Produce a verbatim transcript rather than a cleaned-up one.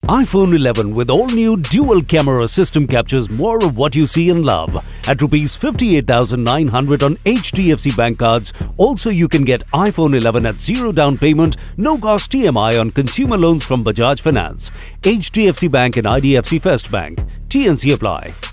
iPhone eleven with all-new dual-camera system captures more of what you see and love at rupees fifty-eight thousand nine hundred on H D F C bank cards. Also, you can get iPhone eleven at zero down payment, no-cost E M I on consumer loans from Bajaj Finance, H D F C Bank and I D F C First Bank. T and C Apply.